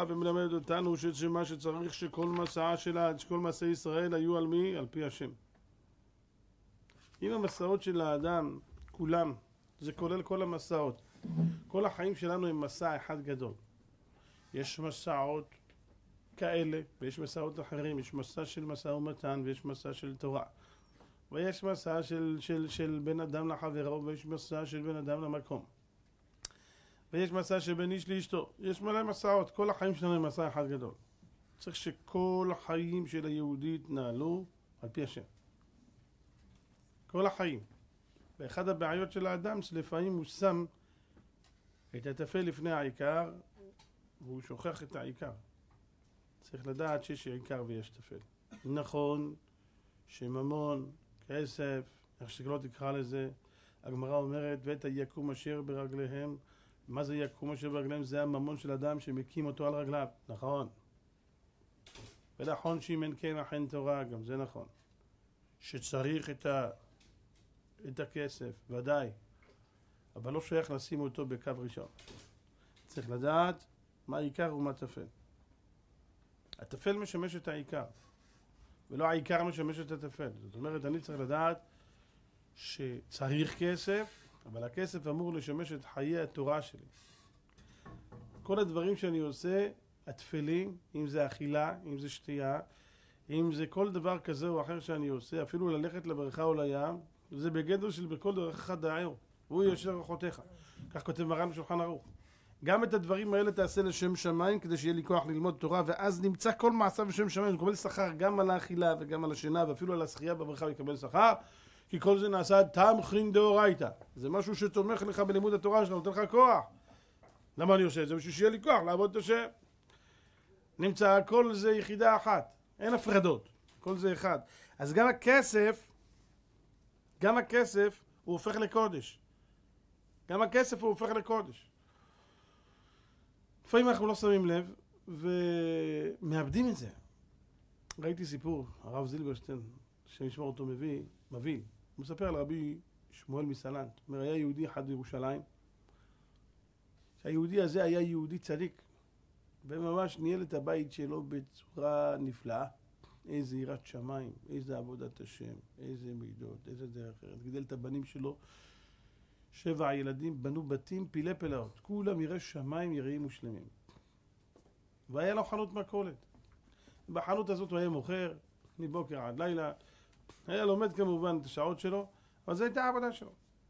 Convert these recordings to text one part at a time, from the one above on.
ומלמד אותנו שמה שצריך שכל מסע ישראל היו על מי? על פי השם. אם המסעות של האדם, כולם, זה כולל כל המסעות. כל החיים שלנו הם מסע אחד גדול. יש מסעות כאלה, ויש מסעות אחרים. יש מסע של משא ומתן, ויש מסע של תורה. ויש מסע של בן אדם לחברו, ויש מסע של בן אדם למקום. ויש מסע של בן איש לאשתו. יש מלא מסעות. כל החיים שלנו הם מסע אחד גדול. צריך שכל החיים של היהודי יתנהלו על פי השם. כל החיים. ואחד הבעיות של האדם שלפעמים הוא שם את הטפל לפני העיקר והוא שוכח את העיקר. צריך לדעת שיש עיקר ויש טפל. נכון שממון, כסף, איך שלא תקרא לזה, הגמרא אומרת ואת היקום אשר ברגליהם. מה זה יקום אשר ברגליהם? זה הממון של אדם שמקים אותו על רגליו. נכון. ונכון שאם אין כן אכן תורה, גם זה נכון. שצריך את הכסף, ודאי. אבל לא שייך לשים אותו בקו ראשון. צריך לדעת מה העיקר ומה טפל. הטפל משמש את העיקר, ולא העיקר משמש את הטפל. זאת אומרת, אני צריך לדעת שצריך כסף, אבל הכסף אמור לשמש את חיי התורה שלי. כל הדברים שאני עושה, התפלים, אם זה אכילה, אם זה שתייה, אם זה כל דבר כזה או אחר שאני עושה, אפילו ללכת לבריכה או לים, זה בגדר של בכל דרכך דאהו, והוא יושר אורחותיך. כך כותב מרן בשולחן ערוך. גם את הדברים האלה תעשה לשם שמיים, כדי שיהיה לי כוח ללמוד תורה, ואז נמצא כל מעשה בשם שמיים, הוא יקבל שכר גם על האכילה וגם על השינה, ואפילו על השחייה בבריכה הוא יקבל שכר, כי כל זה נעשה תמכין דאורייתא. זה משהו שתומך לך בלימוד התורה שלך, נותן לך כוח. למה אני עושה את זה? בשביל שיהיה לי כוח לעבוד את השם. נמצא, כל זה יחידה אחת, אין הפרדות, כל זה אחד. אז גם הכסף הוא הופך לקודש. גם הכסף הוא הופך לקודש. לפעמים אנחנו לא שמים לב ומאבדים את זה. ראיתי סיפור, הרב זילברשטיין, שנשמע אותו מביא, הוא מספר על רבי שמואל מסלנט. הוא אומר, היה יהודי אחד בירושלים, שהיהודי הזה היה יהודי צדיק, וממש ניהל את הבית שלו בצורה נפלאה. איזה יראת שמיים, איזה עבודת השם, איזה מידות, איזה דרך אחרת. גידל את הבנים שלו, 7 ילדים, בנו בתים פילי פלאות. כולם יראי שמיים, יראים ושלמים. והיה לו חנות מכולת. בחנות הזאת הוא היה מוכר מבוקר עד לילה. היה לומד כמובן את השעות שלו, אבל זו הייתה העבודה שלו.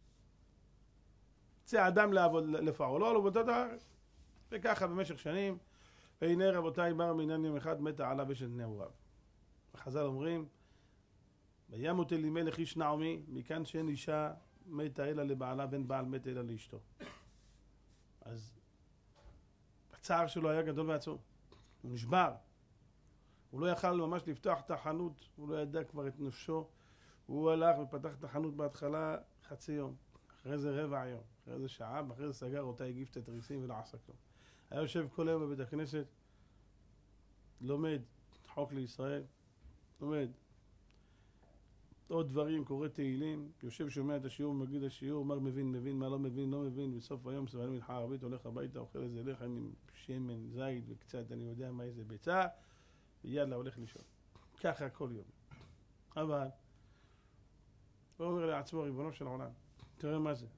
יצא אדם לעבוד לפעולו, לעבודת הארץ. וככה במשך שנים, והנה רבותיי, בר מינן יום אחד מתה עליו אשת נעוריו. החז"ל אומרים, וימות אלימלך איש נעמי, מכאן שאין אישה מתה אלא לבעלה, ואין בעל מת אלא לאשתו. אז הצער שלו היה גדול ועצום. הוא נשבר. הוא לא יכל ממש לפתוח את החנות, הוא לא ידע כבר את נפשו. הוא הלך ופתח את החנות בהתחלה חצי יום, אחרי זה רבע יום, אחרי זה שעה, ואחרי זה סגר אותה, הגיף את התריסים ולא עשה כלום. היה יושב כל היום בבית הכנסת, לומד חוק לישראל, לומד עוד דברים, קורא תהילים, יושב שומע את השיעור, מגיד השיעור, אומר מבין, מה לא מבין, בסוף היום סבל מלחה ערבית, הולך הביתה, אוכל איזה לחם עם שמן, זית וקצת, אני יודע מה איזה ביצה, ויאללה, הולך לישון. ככה כל יום. אבל הוא אומר לעצמו, ריבונו של עולם, תראה מה זה.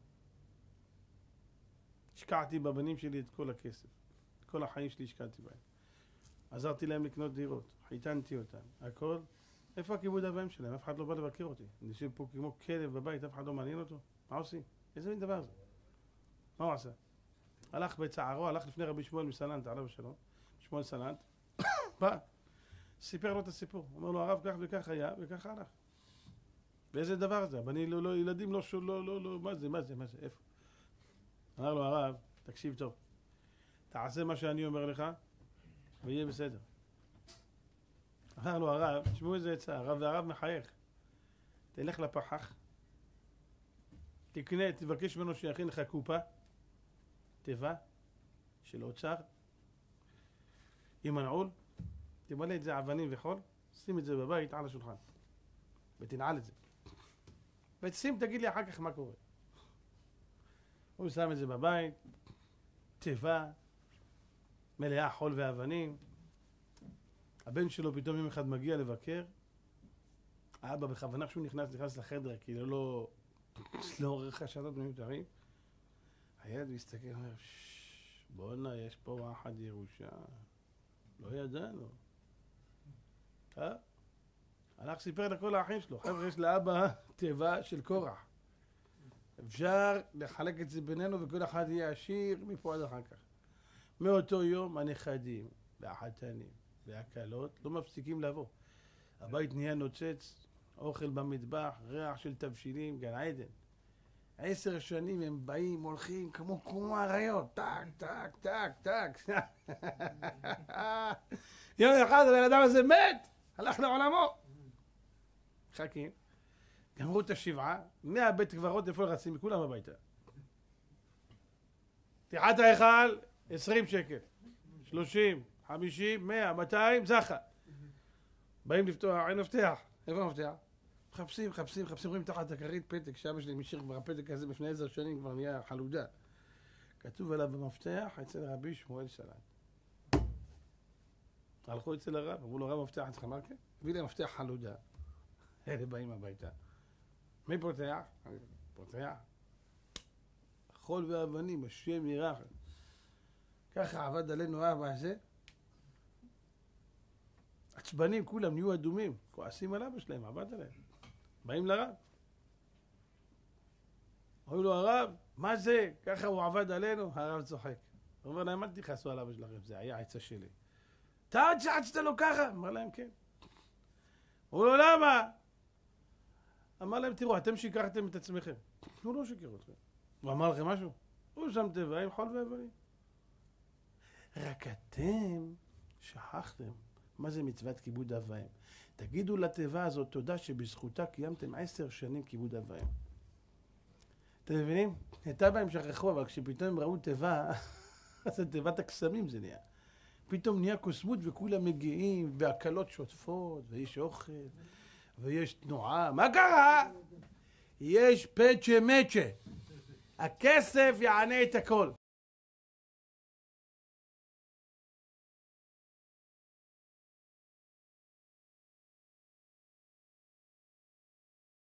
השקעתי בבנים שלי את כל הכסף. כל החיים שלי השקעתי בהם. עזרתי להם לקנות דירות, חיתנתי אותם, הכל. איפה הכיבוד הבאים שלהם? אף אחד לא בא לבקר אותי. אני יושב פה כמו כלב בבית, אף אחד לא מעניין אותו. מה עושים? איזה מין דבר זה? מה הוא עשה? הלך בצערו, הלך לפני רבי שמואל מסלנט, עליו השלום, שמואל סלנט, בא, סיפר לו את הסיפור. אומר לו, הרב כך וכך היה, וכך הלך. ואיזה דבר זה? הבנים לא, ילדים לא, מה זה, איפה? אמר לו, הרב, תקשיב טוב, תעשה מה שאני אומר לך, ויהיה בסדר. אמר לו הרב, תשמעו איזה עצה, הרב מחייך. תלך לפחח, תקנה, תבקש ממנו שיכין לך קופה, תיבה של אוצר, עם מנעול, תמלא את זה אבנים וחול, שים את זה בבית על השולחן, ותנעל את זה. ותשים, תגיד לי אחר כך מה קורה. הוא שם את זה בבית, תיבה, מלאה חול ואבנים. הבן שלו פתאום יום אחד מגיע לבקר. האבא בכוונה כשהוא נכנס לחדר, כאילו לא עורר חשדות מיותרים. הילד מסתכל ואומר, בואנה, יש פה ואחד ירושה. לא ידענו. הלך סיפר לכל האחים שלו, חבר'ה, יש לאבא תיבה של קורח. אפשר לחלק את זה בינינו וכל אחד יהיה עשיר מפה עד אחר כך. מאותו יום הנכדים והחתנים והקלות לא מפסיקים לבוא. הבית נהיה נוצץ, אוכל במטבח, ריח של תבשילים, גן עדן. 10 שנים הם באים, הולכים כמו אריות, טק, טק, טק, טק. יום אחד הבן אדם הזה מת, הלך לעולמו. חכים, גמרו את השבעה, 100 בית קברות, איפה רצים מכולם הביתה. פתיחת ההיכל, 20 שקל, 30, 50, 100, 200, זכה. באים לפתוח, אין מפתח, איפה המפתח? מחפשים, רואים תחת הכרית פתק, שאבא שלי משאיר כבר הפתק הזה לפני 10 שנים, כבר נהיה חלודה. כתוב עליו במפתח, אצל רבי שמואל סלנט. הלכו אצל הרב, אמרו לו, רב מפתח אצלך, אמר כן? הביא להם מפתח חלודה. אלה באים הביתה. מי פותח? פותח. חול ואבנים, השם ירח. ככה עבד עלינו אבא הזה. עצבנים, כולם נהיו אדומים. כועסים על אבא שלהם, עבד עליהם. באים לרב. אומרים לו, הרב, מה זה? ככה הוא עבד עלינו? הרב צוחק. הוא אומר להם, אל תכעסו על אבא שלכם, זה היה עצה שלי. אתה צעצת לו ככה? אמר להם, כן. הוא לא, למה? אמר להם, תראו, אתם שיקרתם את עצמכם. הוא לא שיקר אתכם. הוא אמר לכם משהו? הוא שם תיבה עם חול ואבנים. רק אתם שכחתם מה זה מצוות כיבוד אב ואם. תגידו לתיבה הזאת תודה שבזכותה קיימתם 10 שנים כיבוד אב ואם. אתם מבינים? הייתה בהם שכחו, אבל כשפתאום הם ראו תיבה, אז תיבת הקסמים זה נהיה. פתאום נהיה קוסמות וכולם מגיעים, והקלות שוטפות, ויש אוכל, ויש תנועה. מה קרה? יש פצ'ה מצ'ה. הכסף יענה את הכל.